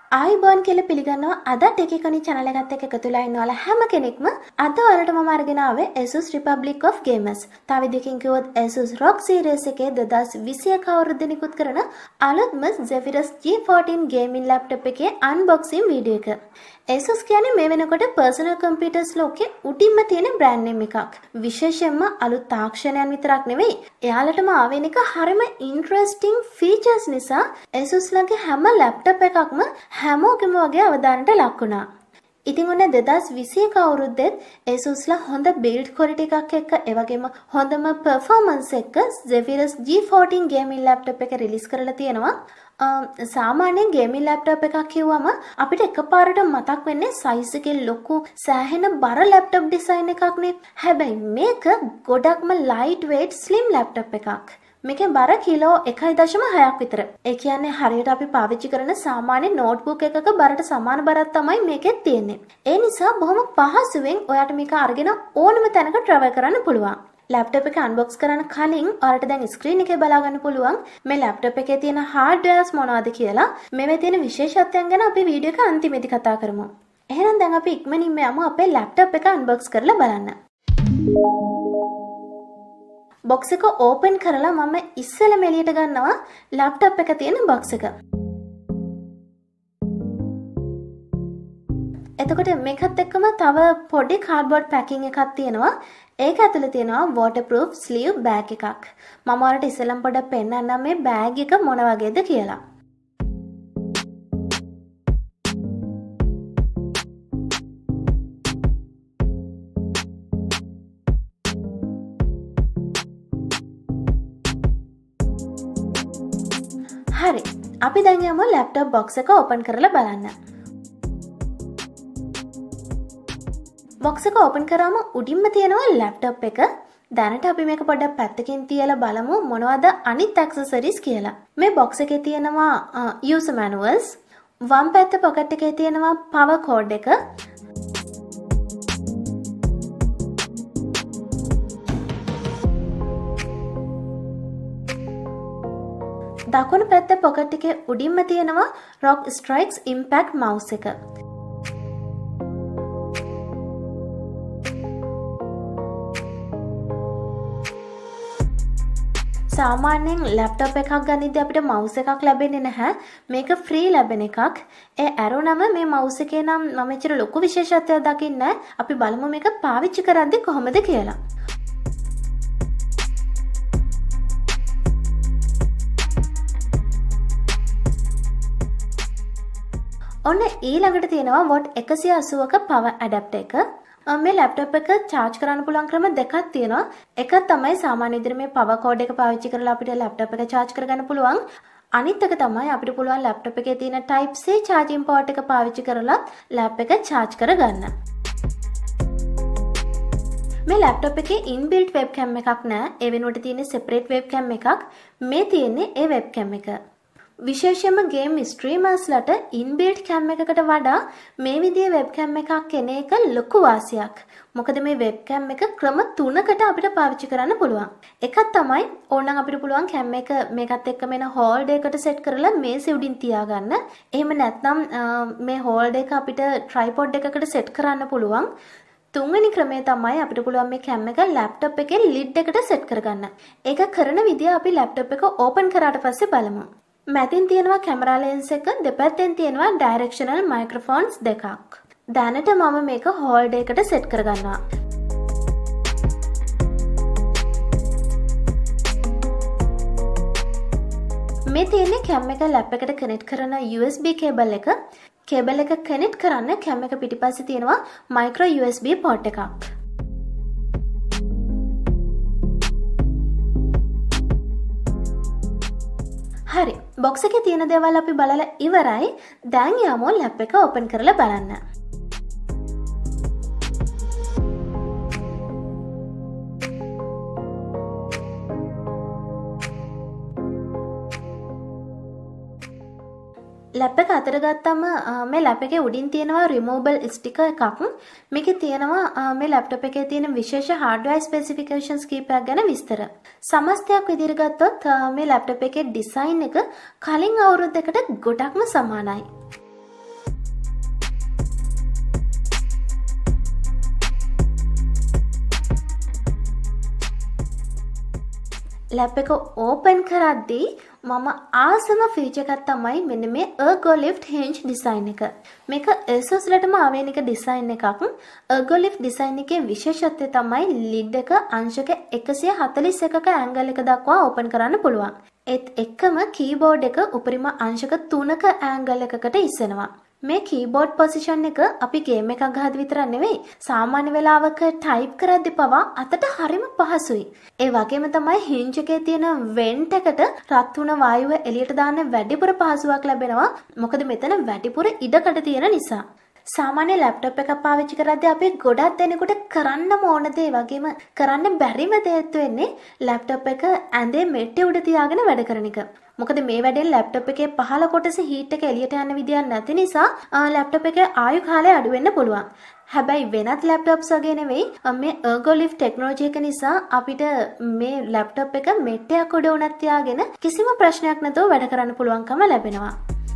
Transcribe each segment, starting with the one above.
ආයිබෝන් කියලා පිළිගන්නවා අද ටෙකිකනි channel එකත් එක්ක එකතු වෙලා ඉන්න ඔයාලා හැම කෙනෙක්ම අද ඔයාලට මම අරගෙන ආවේ Asus Republic of Gamers. තව විදිහකින් කිව්වොත් Asus ROG series එකේ 2021 අවුරුද්දේ නිකුත් කරන අලුත්ම Zephyrus G14 gaming laptop එකේ unboxing වීඩියෝ එක. Asus කියන්නේ මේ වෙනකොට personal computers ලෝකේ උඩින්ම තියෙන brand name එකක්. විශේෂයෙන්ම අලුත් තාක්ෂණයන් විතරක් නෙවෙයි. එයාලටම ආවෙන එක හරිම interesting features නිසා Asus ලගේ හැම laptop එකක්ම හැමෝගෙම වගේ අවධානයට ලක් වුණා. ඉතින් ඔන්න 2021 අවුරුද්දෙත් Asusලා හොඳ build quality එකක් එක්ක ඒ වගේම හොඳම performance එක්ක Zephyrus G14 gaming laptop එක release කරලා තියෙනවා. සාමාන්‍යයෙන් gaming laptop එකක් කිව්වම අපිට එකපාරට මතක් වෙන්නේ size එකේ ලොකු සෑහෙන බර laptop design එකක් නේ. හැබැයි මේක ගොඩක්ම lightweight slim laptop එකක්. මේකේ බර කිලෝ 1.6ක් විතර. ඒ කියන්නේ හරියට අපි පාවිච්චි කරන සාමාන්‍ය නෝට්බුක් එකක බරට සමාන බරක් තමයි මේකෙත් තියෙන්නේ. ඒ නිසා බොහොම පහසුවෙන් ඔයාට මේක අරගෙන ඕනම තැනක travel කරන්න පුළුවන්. laptop එක unbox කරන්න කලින් ඔයාලට දැන් screen එකේ බලා ගන්න පුළුවන් මේ laptop එකේ තියෙන hardwares මොනවද කියලා. මේවේ තියෙන විශේෂත්වයන් ගැන අපි වීඩියෝ එක අන්තිමේදී කතා කරමු. එහෙනම් දැන් අපි ඉක්මනින්ම යමු අපේ laptop එක unbox කරලා බලන්න. box එක open කරලා මම ඉස්සෙල්ලම එළියට ගන්නවා laptop එක තියෙන box එක. එතකොට මේකත් එක්කම තව පොඩි cardboard packing එකක් තියෙනවා. ඒක ඇතුලේ තියෙනවා waterproof sleeve bag එකක්. මම ඔයාලට ඉස්සෙල්ලම පොඩ්ඩක් පෙන්නන්නම් මේ bag එක මොන වගේද කියලා. හරි. අපි දැන් යමු laptop box එක open කරලා බලන්න. box එක open කරාම උඩින්ම තියෙනවා laptop එක. දැනට අපි මේක පොඩ්ඩක් පැත්තකින් තියලා බලමු මොනවද අනිත් accessories කියලා. මේ box එකේ තියෙනවා user manuals. වම් පැත්තේ pocket එකේ තියෙනවා power cord එක. දකුණු පැත්තේ pocket එකේ උඩින්ම තියෙනවා ROG Strix Impact mouse එක. සාමාන්‍යයෙන් laptop එකක් ගනිද්දී අපිට mouse එකක් ලැබෙන්නේ නැහැ. මේක free ලැබෙන එකක්. ඒ ඇරුණම මේ mouse එකේ නම් මම එච්චර ලොකු විශේෂත්වයක් දකින්නේ නැහැ. අපි බලමු මේක පාවිච්චි කරද්දී කොහොමද කියලා. ඔන්න ඊළඟට තියෙනවා watt 180ක power adapter එක. මේ laptop එක charge කරන්න පුළුවන් ක්‍රම දෙකක් තියෙනවා. එකක් තමයි සාමාන්‍ය විදිහට මේ power cord එක පාවිච්චි කරලා අපිට laptop එක charge කරගන්න පුළුවන්. අනිත් එක තමයි අපිට පුළුවන් laptop එකේ තියෙන type C charging port එක පාවිච්චි කරලා lap එක charge කරගන්න. මේ laptop එකේ inbuilt webcam එකක් නැහැ. ඒ වෙනුවට තියෙන separate webcam එකක්. මේ තියෙන්නේ ඒ webcam එක. විශේෂයෙන්ම game streamers ලට inbuilt cam එකකට වඩා මේ විදිහේ webcam එකක් එන එක ලොකු වාසියක්. මොකද මේ webcam එක ක්‍රම 3කට අපිට පාවිච්චි කරන්න පුළුවන්. එකක් තමයි ඕනනම් අපිට පුළුවන් cam එක මේකත් එක්ක මෙන hold එකකට set කරලා මේසෙ උඩින් තියාගන්න. එහෙම නැත්නම් මේ hold එක අපිට tripod එකකට set කරන්න පුළුවන්. තුන්වෙනි ක්‍රමය තමයි අපිට පුළුවන් මේ cam එක laptop එකේ lid එකට set කරගන්න. ඒක කරන විදිය අපි laptop එක open කරාට පස්සේ බලමු. මැදින් තියෙනවා කැමරා ලෙන්ස් එක, දෙපැත්තෙන් තියෙනවා directional microphones දෙකක්. දැනට මම මේක hold එකකට set කරගන්නවා. මේ තියෙන්නේ cam එක lap එකට connect කරන USB cable එක. cable එක connect කරන්න cam එක පිටිපස්සේ තියෙනවා micro USB port එකක්. හරි. box එකේ තියෙන දේවල් අපි බලලා ඉවරයි. දැන් යමු lap එක open කරලා බලන්න. lap එක අතර ගත්තම මේ lap එකේ උඩින් තියෙනවා removable sticker එකක්. මේකේ තියෙනවා මේ laptop එකේ තියෙන විශේෂ hardware specifications කීපයක් ගැන විස්තර. සමස්තයක් විදිහට ගත්තොත් මේ laptop එකේ design එක කලින් අවුරුද්දකට ගොඩක්ම සමානයි. ලැප් එක ඕපන් කරද්දී මම ආසම ෆීචර් එකක් තමයි මෙන්න මේ ergolift hinge design එක. මේක ASUS ලටම ආවේනික ඩිසයින් එකක්. ergolift design එකේ විශේෂත්වය තමයි lid එක අංශක 141ක ඇන්ගල් එක දක්වා ඕපන් කරන්න පුළුවන්. ඒත් එක්කම කීබෝඩ් එක උපරිම අංශක 3ක ඇන්ගල් එකකට ඉස්සෙනවා. මේ කීබෝඩ් පොසිෂන් එක අපි ගේම් එකක් ගහද්දි විතර නෙවෙයි සාමාන්‍ය වෙලාවක ටයිප් කරද්දි පවා අතට හරිම පහසුයි. ඒ වගේම තමයි hinge එකේ තියෙන vent එකට රත් වුණ වායුව එළියට දාන්න වැඩිපුර පහසුවක් ලැබෙනවා. මොකද මෙතන වැඩිපුර ඉඩකඩ තියෙන නිසා. සාමාන්‍ය ලැප්ටොප් එකක් පාවිච්චි කරද්දී අපි ගොඩක් දෙනෙකුට කරන්නම ඕන දේ වගේම කරන්න බැරිම දේත් වෙන්නේ ලැප්ටොප් එක ඇඳේ මෙට්ටේ උඩ තියාගෙන වැඩ කරන එක. මොකද මේ වැඩෙන් ලැප්ටොප් එකේ පහළ කොටස හීට් එක එළියට යන විදියක් නැති නිසා ලැප්ටොප් එකේ ආයු කාලය අඩු වෙන්න පුළුවන්. හැබැයි වෙනත් ලැප්ටොප්ස් වගේ නෙවෙයි මේ ergolift ටෙක්නොලොජි එක නිසා අපිට මේ ලැප්ටොප් එක මෙට්ටයක් උඩ උනත් තියාගෙන කිසිම ප්‍රශ්නයක් නැතුව වැඩ කරන්න පුළුවන්කම ලැබෙනවා.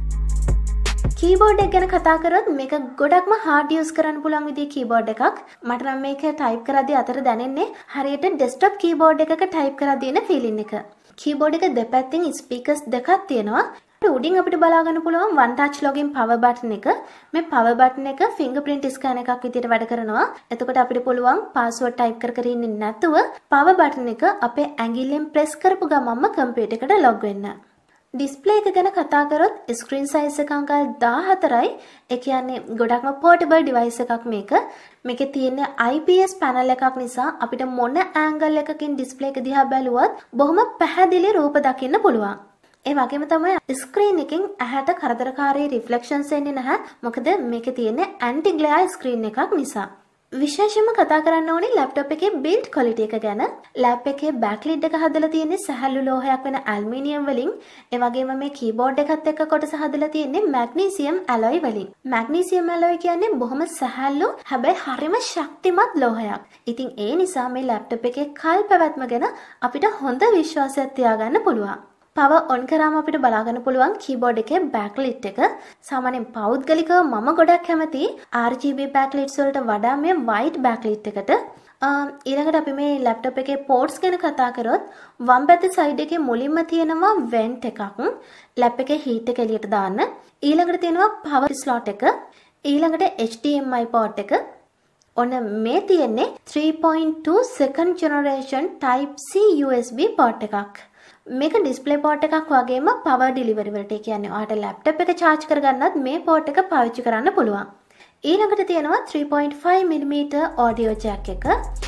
කීබෝඩ් එක ගැන කතා කරොත් මේක ගොඩක්ම hard use කරන්න පුළුවන් විදිහේ කීබෝඩ් එකක්. මට නම් මේක ටයිප් කරද්දී අතට දැනෙන්නේ හරියට ඩෙස්ක්ටොප් කීබෝඩ් එකක ටයිප් කරද්දී එන ෆීලින් එක. කීබෝඩ් එක දෙපැත්තෙන් ස්පීකර්ස් දෙකක් තියෙනවා. උඩින් අපිට බලා ගන්න පුළුවන් one touch login power button එක. මේ power button එක fingerprint scan එකක් විදිහට වැඩ කරනවා. එතකොට අපිට පුළුවන් password type කර කර ඉන්නේ නැතුව power button එක අපේ ඇඟිල්ලෙන් press කරපු ගමන්ම computer එකට log වෙන්න. ඩිස්ප්ලේ එක ගැන කතා කරොත් ස්ක්‍රීන් සයිස් එක අංකල් 14යි. ඒ කියන්නේ ගොඩක්ම පෝර්ටබල් ඩිවයිස් එකක් මේක. මේකේ තියෙන IPS පැනල් එකක් නිසා අපිට මොන ඇන්ගල් එකකින් ඩිස්ප්ලේ එක දිහා බැලුවත් බොහොම පැහැදිලි රූප දකින්න පුළුවන්. ඒ වගේම තමයි ස්ක්‍රීන් එකෙන් ඇහැට කරදරකාරී රිෆ්ලෙක්ෂන්ස් එන්නේ නැහැ. මොකද මේකේ තියෙන ඇන්ටි ග්ලෙයාර් ස්ක්‍රීන් එකක් නිසා. විශේෂයෙන්ම කතා කරන්න ඕනේ ලැප්ටොප් එකේ බිල්ඩ් ක්වොලිටි එක ගැන. ලැප් එකේ බෑක් ලිඩ් එක හදලා තියෙන්නේ සැහැල්ලු ලෝහයක් වෙන ඇල්මිනියම් වලින්. ඒ වගේම මේ කීබෝඩ් එකත් එක්ක කොටස හදලා තියෙන්නේ මැග්නීසියම් ඇලොයි වලින්. මැග්නීසියම් ඇලොයි කියන්නේ බොහොම සැහැල්ලු හැබැයි හරිම ශක්තිමත් ලෝහයක්. ඉතින් ඒ නිසා මේ ලැප්ටොප් එකේ කල් පැවැත්ම ගැන අපිට හොඳ විශ්වාසයක් තියාගන්න පුළුවන්. power on කරාම අපිට බලා ගන්න පුළුවන් keyboard එකේ backlit එක. සාමාන්‍යයෙන් පෞද්ගලිකව මම ගොඩක් කැමති RGB backlights වලට වඩා මේ white backlit එකට. ඊළඟට අපි මේ laptop එකේ ports ගැන කතා කරොත් වම් පැත්තේ side එකේ මුලින්ම තියෙනවා vent එකක්. lap එකේ heat එක එළියට දාන්න. ඊළඟට තියෙනවා power slot එක. ඊළඟට HDMI port එක. ඔන්න මේ තියෙන්නේ 3.2 second generation type C USB port එකක්. මේක ඩිස්ප්ලේ පෝට් එකක් වගේම පවර් ඩිලිවරි වලට කියන්නේ ඔයාලට ලැප්ටොප් එක charge කරගන්නත් මේ පෝට් එක පාවිච්චි කරන්න පුළුවන්. ඊළඟට තියෙනවා 3.5 mm audio jack එක.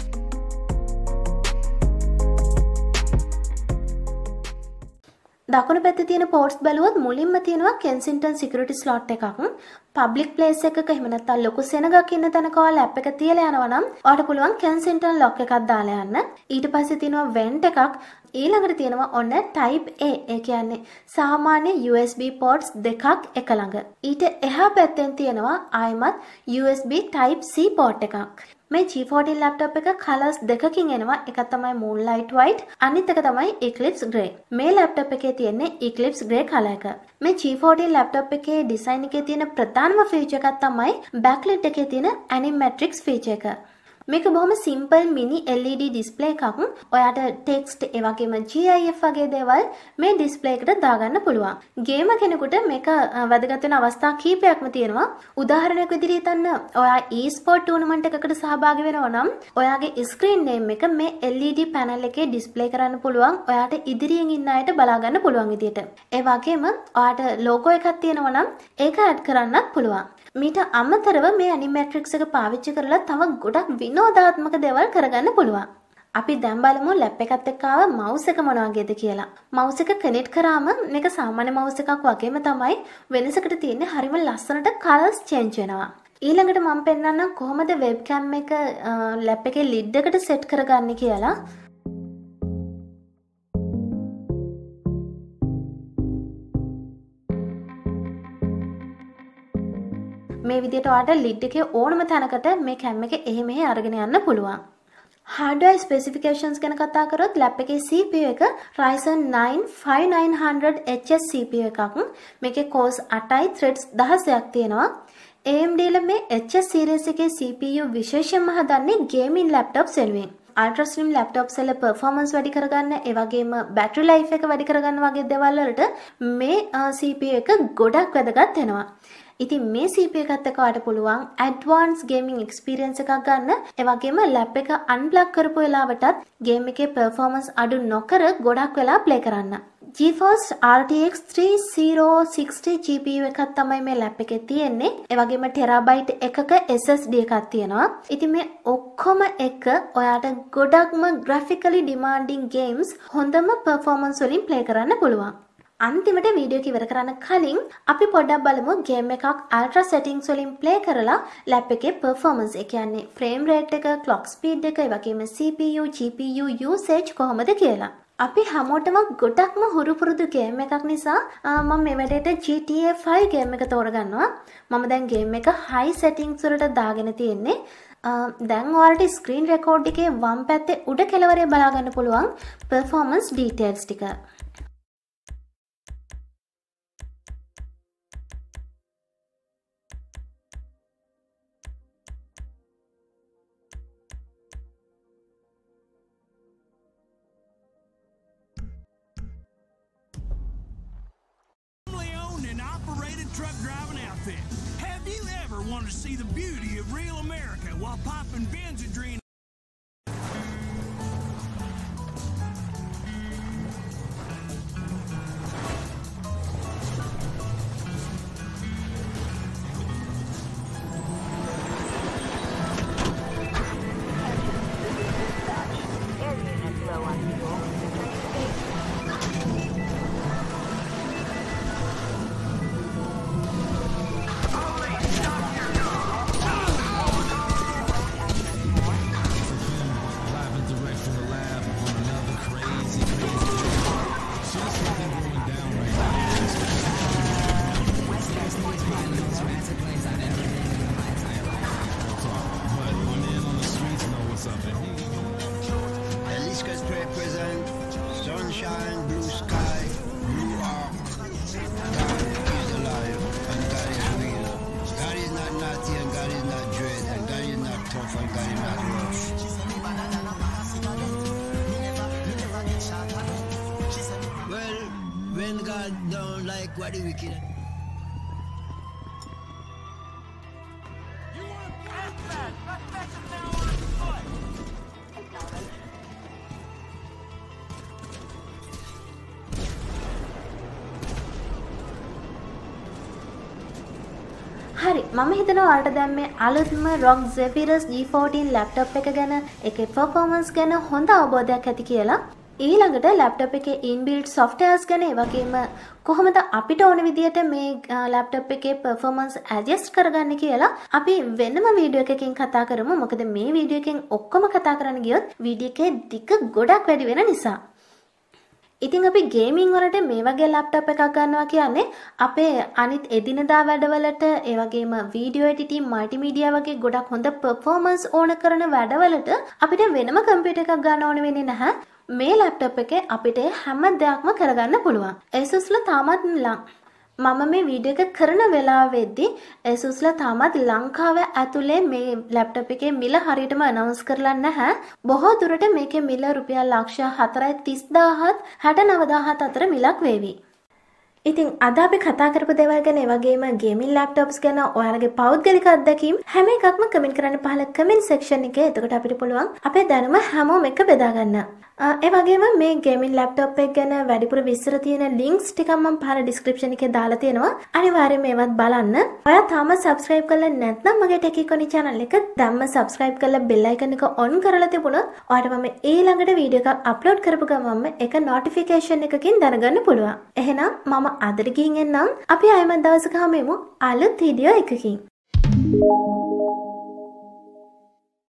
දකුණු පැත්තේ තියෙන ports බැලුවොත් මුලින්ම තියෙනවා Kensington security slot එකක්. public place එකක එහෙම නැත්නම් ලොකු සෙනගක් ඉන්න තැනක ඔයාලා app එක තියලා යනවා නම් ඔයාලට පුළුවන් Kensington lock එකක් දාලා යන්න. ඊට පස්සේ තියෙනවා vent එකක්. ඊළඟට තියෙනවා ඔන්න type A. ඒ කියන්නේ සාමාන්‍ය USB ports දෙකක් එක ළඟ. ඊට එහා පැත්තෙන් තියෙනවා ආයිමත් USB type C port එකක්. මේ G14 laptop එක colors දෙකකින් එනවා. එකක් තමයි Moonlight White, අනිත් එක තමයි Eclipse Grey. මේ laptop එකේ තියෙන්නේ Eclipse Grey color එක. මේ G14 laptop එකේ design එකේ තියෙන ප්‍රධානම feature එකක් තමයි backlit එකේ තියෙන animatrix feature එක. මේක බොහොම simple mini LED display එකක්. ඔයාට text ඒ වගේම GIF වගේ දේවල් මේ display එකට දාගන්න පුළුවන්. ගේමර් කෙනෙකුට මේක වැදගත් වෙන අවස්ථා කීපයක්ම තියෙනවා. උදාහරණයක් විදිහට හිතන්න ඔයා e-sport tournament එකකට සහභාගී වෙනවා නම් ඔයාගේ screen name එක මේ LED panel එකේ display කරන්න පුළුවන්. ඔයාට ඉදිරියෙන් ඉන්න අයට බලා ගන්න පුළුවන් විදිහට. ඒ වගේම ඔයාට logo එකක් තියෙනවා නම් ඒක add කරන්නත් පුළුවන්. මීට අමතරව මේ animatrix එක පාවිච්චි කරලා තව ගොඩක් විනෝදාත්මක දේවල් කරගන්න පුළුවන්. අපි දැන් බලමු ලැප් එකත් එක්ක ආව mouse එක මොන වගේද කියලා. mouse එක connect කරාම මේක සාමාන්‍ය mouse එකක් වගේම තමයි වෙනසකට තියෙන්නේ හරිම ලස්සනට colors change වෙනවා. ඊළඟට මම පෙන්නන්නම් කොහොමද webcam එක ලැප් එකේ lid එකට set කරගන්නේ කියලා. මේ විදිහට ඔයාලට lid එකේ ඕනම තැනකට මේ cam එක එහෙ මෙහෙ අරගෙන යන්න පුළුවන්. hardware specifications ගැන කතා කරොත් lap එකේ CPU එක Ryzen 9 5900HS CPU එකක්. මේකේ cores 8යි threads 16ක් තියෙනවා. AMD ල මේ HS series එකේ CPU විශේෂයෙන්ම හදන්නේ gaming laptops වෙනුවෙන්. අල්ට්‍රා ස්ලිම් ලැප්ටොප්ස් වල performance වැඩි කරගන්න, ඒ වගේම battery life එක වැඩි කරගන්න වගේ දේවල් වලට මේ CPU එක ගොඩක් වැදගත් වෙනවා. ඉතින් මේ CPU එකත් එක්ක ඔයාලට පුළුවන් advanced gaming experience එකක් ගන්න. ඒ වගේම lap එක unplug කරපු වෙලාවටත් game එකේ performance අඩු නොකර ගොඩක් වෙලා play කරන්න. GeForce RTX 3060 GPU එකක් තමයි මේ lap එකේ තියෙන්නේ. ඒ වගේම terabyte එකක SSD එකක් තියෙනවා. ඉතින් මේ ඔක්කොම එක ඔයාට ගොඩක්ම graphically demanding games හොඳම performance වලින් play කරන්න පුළුවන්. අන්තිමට වීඩියෝ එක ඉවර කරන්න කලින් අපි පොඩ්ඩක් බලමු ගේම් එකක් අල්ට්‍රා සෙටින්ග්ස් වලින් ප්ලේ කරලා ලැප් එකේ performance ඒ කියන්නේ frame rate එක, clock speed එක, ඒ වගේම CPU, GPU usage කොහොමද කියලා. අපි හැමෝටම ගොඩක්ම හුරු පුරුදු ගේම් එකක් නිසා මම මේ වැඩේට GTA 5 ගේම් එක තෝරගන්නවා. මම දැන් ගේම් එක high settings වලට දාගෙන තියෙන්නේ. දැන් ඔයාලට screen record එකේ වම් පැත්තේ උඩ කෙළවරේ බලා ගන්න පුළුවන් performance details ටික. Truck driving outfit. Have you ever wanted to see the beauty of real America while popping Benzedrine? Sunshine, blue sky, blue arm. God is alive and God is real. God is not naughty and God is not dread and God is not tough and God is not rough. Well, when God don't like what the wicked. You want to pass that? That's now on his foot. හරි මම හිතනවා ඔයාලට දැන් මේ අලුත්ම ROG Zephyrus G14 laptop එක ගැන ඒකේ performance ගැන හොඳ අවබෝධයක් ඇති කියලා. ඊළඟට ලැප්ටොප් එකේ inbuilt softwares ගැන ඒ වගේම කොහොමද අපිට ඕන විදියට මේ ලැප්ටොප් එකේ performance adjust කරගන්නේ කියලා අපි වෙනම වීඩියෝ එකකින් කතා කරමු. මොකද මේ වීඩියෝ එකෙන් ඔක්කොම කතා කරන්න ගියොත් වීඩියෝ එකේ දිග ගොඩක් වැඩි වෙන නිසා. ඉතින් අපි ගේමින් වලට මේ වගේ ලැප්ටොප් එකක් ගන්නවා කියන්නේ අපේ අනිත් එදිනදා වැඩවලට ඒ වගේම වීඩියෝ එඩිටින් මල්ටිමීඩියා වගේ ගොඩක් හොඳ performance ඕන කරන වැඩවලට අපිට වෙනම කම්පියුටර් එකක් ගන්න ඕන වෙන්නේ නැහැ. මේ ලැප්ටොප් එකේ අපිට හැම දෙයක්ම කරගන්න පුළුවන්. Asus ලා තාමත් මම මේ වීඩියෝ එක කරන වෙලාවෙදී Asus ලා තාමත් ලංකාවේ ඇතුලේ මේ ලැප්ටොප් එකේ මිල හරියටම අනවුන්ස් කරලා නැහැ. බොහෝ දුරට මේකේ මිල රුපියල් ලක්ෂ 4,30,000ත් 69,000ත් අතර මිලක් වේවි. ඉතින් අද අපි කතා කරපු දේවල් ගැන ඒ වගේම ගේමින් ලැප්ටොප්ස් ගැන ඔයාලගේ පෞද්ගලික අත්දැකීම් හැම එකක්ම කමෙන්ට් කරන්න පහළ කමෙන්ට් සෙක්ෂන් එකේ. එතකොට අපිට පුළුවන් අපේ දැනුම හැමෝම එක බෙදා ගන්න. ඒ වගේම මේ ගේමින් ලැප්ටොප් එක ගැන වැඩිපුර විස්තර තියෙන ලින්ක්ස් ටිකක් මම පහළ ඩිස්ක්‍රිප්ෂන් එකේ දාලා තියෙනවා. අනිවාර්යයෙන් මේවත් බලන්න. ඔයා තාම subscribe කරලා නැත්නම් මගේ ටෙකිකොනි channel එක දැම්ම subscribe කරලා bell icon එක on කරලා තිබුණොත් ඔයාට මම ඊළඟට වීඩියෝ එකක් upload කරපු ගමන්ම ඒක notification එකකින් දැනගන්න පුළුවන්. එහෙනම් මම අදට ගිහින් එන්නම්. අපි ආයෙත් දවසක හමුවෙමු අලුත් වීඩියෝ එකකින්.